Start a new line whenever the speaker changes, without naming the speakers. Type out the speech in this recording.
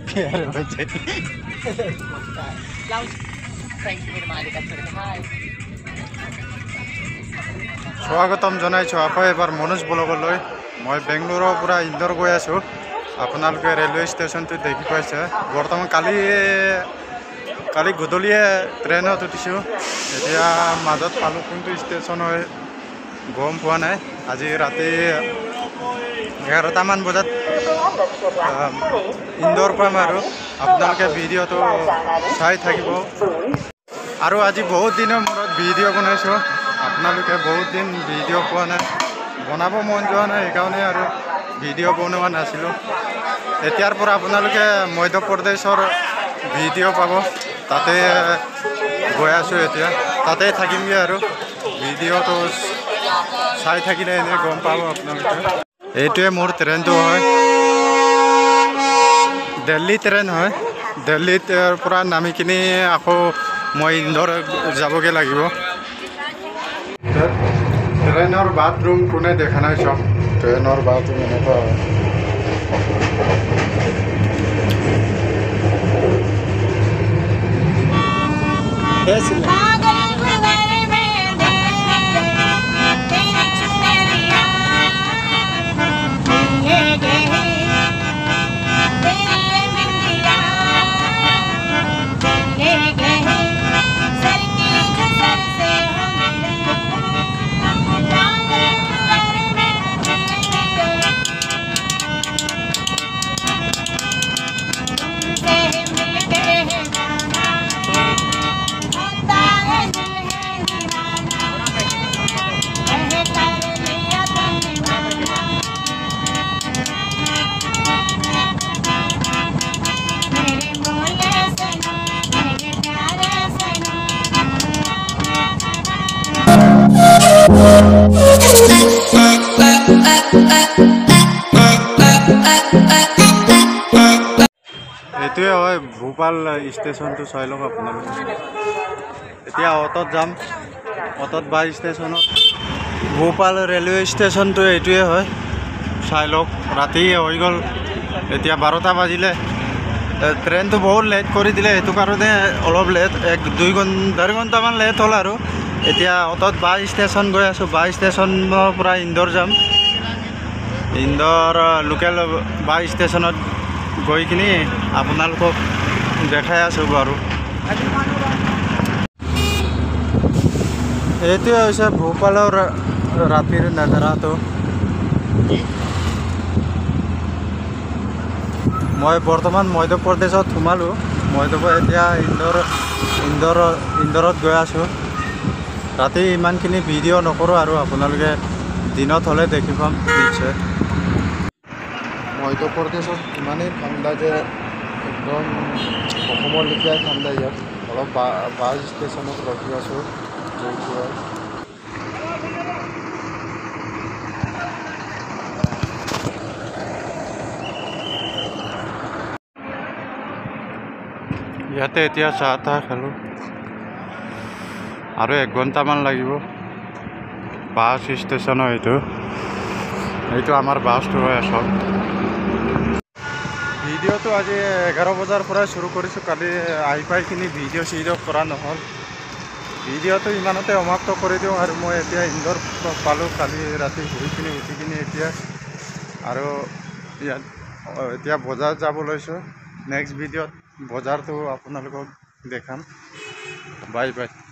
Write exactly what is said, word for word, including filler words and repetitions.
স্বাগতম জনাইছোঁ আকৌ এবাৰ মনোজ ব্লগলৈ। মই বেংগলোৰৰ পৰা ইন্দোৰ গৈ আছোঁ। আপোনালোকে ৰেলৱে ষ্টেচনটো দেখি পাইছে। বৰ্তমান কালি কালি গধূলিয়ে ট্ৰেইনত উঠিছোঁ। এতিয়া মাজত পালোঁ কোনটো ষ্টেচন হয় গম পোৱা নাই। আজি ৰাতি এঘাৰটামান বজাত ইন্দোৰ পাম আৰু আপোনালোকে ভিডিঅ'টো চাই থাকিব। আৰু আজি বহুত দিনৰ মূৰত ভিডিঅ' বনাইছোঁ। আপোনালোকে বহুত দিন ভিডিঅ' পোৱা নাই, বনাব মন যোৱা নাই, সেইকাৰণে আৰু ভিডিঅ' বনোৱা নাছিলোঁ। এতিয়াৰ পৰা আপোনালোকে মধ্য প্ৰদেশৰ ভিডিঅ' পাব। তাতে গৈ আছোঁ এতিয়া, তাতে থাকিমগৈ আৰু ভিডিঅ'টো চাই থাকিলে এনেই গম পাব আপোনালোকে। এইটোৱে মোৰ ট্ৰেইনটো হয়, দিল্লী ট্ৰেইন হয়। দিল্লীৰ পৰা নামি কিনি আকৌ মই ইন্দোৰ যাবগৈ লাগিব। ট্ৰেইনৰ বাথৰুম কোনে দেখা নাই চব। ট্ৰেইনৰ বাথৰুম এনেকুৱা হয়। এইটোৱে হয় ভূপাল ষ্টেচনটো চাই লওক আপোনালোকে। এতিয়া অটত যাম, অটত বা ষ্টেচনত। ভূপাল ৰেলৱে ষ্টেচনটো এইটোৱে হয়, চাই লওক। ৰাতি হৈ গ'ল, এতিয়া বাৰটা বাজিলে। ট্ৰেইনটো বহুত লেট কৰি দিলে, সেইটো কাৰণে অলপ লেট, এক দুই ঘণ্টা ডেৰ ঘণ্টামান লেট হ'ল আৰু। এতিয়া অটত বা ষ্টেচন গৈ আছোঁ। বা ষ্টেচনৰ পৰা ইন্দোৰ যাম। ইন্দোৰ লোকেল বা ষ্টেচনত গৈ কিনি আপোনালোকক দেখাই আছোঁ বাৰু। এইটোৱে হৈছে ভূপালৰ ৰাতিৰ নাজাৰাটো। মই বৰ্তমান মধ্য প্ৰদেশত সোমালোঁ। মধ্য এতিয়া ইন্দোৰ ইন্দোৰ ইন্দোৰত গৈ আছোঁ। ৰাতি ইমানখিনি ভিডিঅ' নকৰোঁ আৰু আপোনালোকে দিনত হ'লে দেখি পাম নিশ্চয়। মধ্য প্ৰদেশত ইমানেই ঠাণ্ডা যে একদম অসমৰ লেখীয়াই ঠাণ্ডা ইয়াত। অলপ বা বাছ ষ্টেচনত ৰখি আছোঁ। ইয়াতে এতিয়া চাহ তাহ খালোঁ। আৰু এক ঘণ্টামান লাগিব। বাছ ষ্টেচনো এইটো এইটো আমাৰ বাছটো হৈ আছোঁ। ভিডিঅ'টো আজি এঘাৰ বজাৰ পৰাই শুৰু কৰিছোঁ। কালি আহি পাইখিনি ভিডিঅ' চিডিঅ' কৰা নহ'ল। ভিডিঅ'টো ইমানতে সমাপ্ত কৰি দিওঁ আৰু মই এতিয়া ইন্দোৰ পালোঁ কালি ৰাতি শুই কিনি উঠি কিনি এতিয়া আৰু ইয়াত এতিয়া বজাৰ যাব লৈছোঁ। নেক্সট ভিডিঅ'ত বজাৰটো আপোনালোকক দেখাম। Bye bye.